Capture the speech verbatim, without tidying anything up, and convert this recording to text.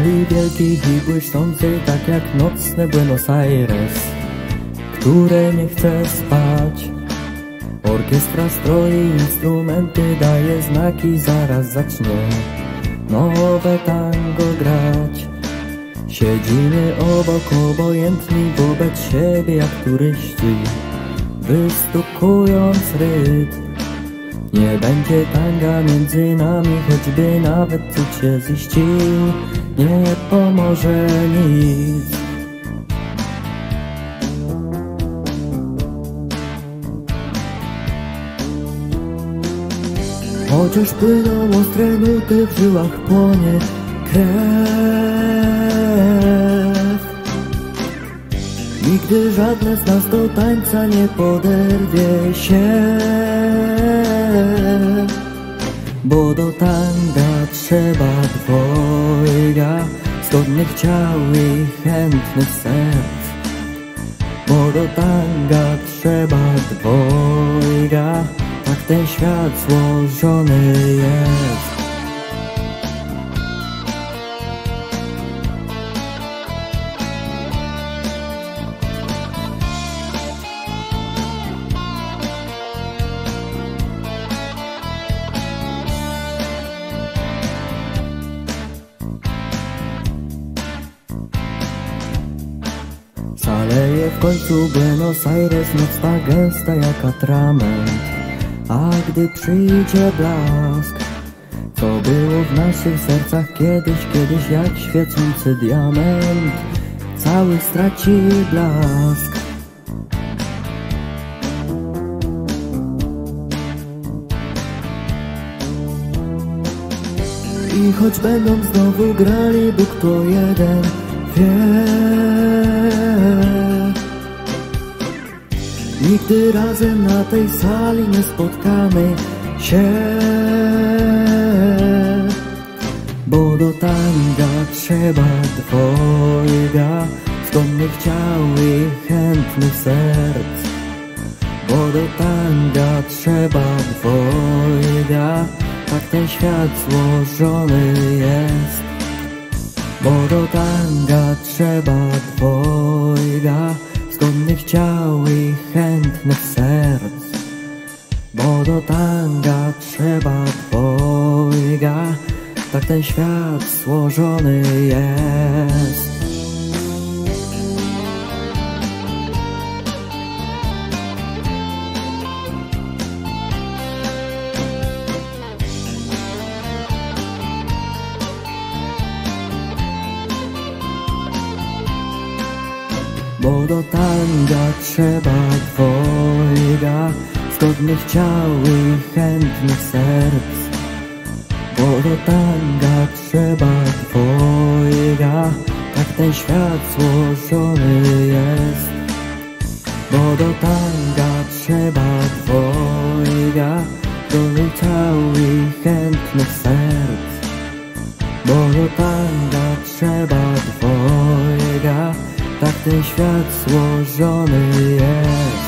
Sali wielkich i błyszczących, tak jak nocny Buenos Aires, które nie chce spać. Orkiestra stroi instrumenty, daje znaki, zaraz zacznie nowe tango grać. Siedzimy obok, obojętni wobec siebie jak turyści, wystukując rytm. Nie będzie tanga między nami, choćby nawet cud się ziścił, nie pomoże nic. Chociaż płyną ostre nuty, w żyłach płonie krew. Nigdy żadne z nas do tańca nie poderwie się, bo do tanga trzeba dwojga zgodnych ciał i chętnych serc. Bo do tanga trzeba dwojga, tak ten świat złożony jest. Zaleje w końcu Buenos Aires noc ta gęsta jak atrament. A gdy przyjdzie blask, co było w naszych sercach kiedyś, kiedyś jak świecący diament, cały straci blask. I choć będą znowu grali, Bóg to jeden wie, nigdy razem na tej sali nie spotkamy się, bo do tanga trzeba dwojga zgodnych ciał i chętnych serc. Bo do tanga trzeba dwojga, tak ten świat złożony jest. Bo do tanga trzeba dwojga zgodnych ciał i chętnych serc. Bo do tanga trzeba dwojga, tak ten świat złożony jest. Bo do tanga trzeba dwojga zgodnych ciał i chętnych serc. Bo do tanga trzeba dwojga, tak ten świat złożony jest. Bo do tanga trzeba dwojga zgodnych ciał i chętnych serc. Bo do tanga trzeba dwojga, tak ten świat złożony jest.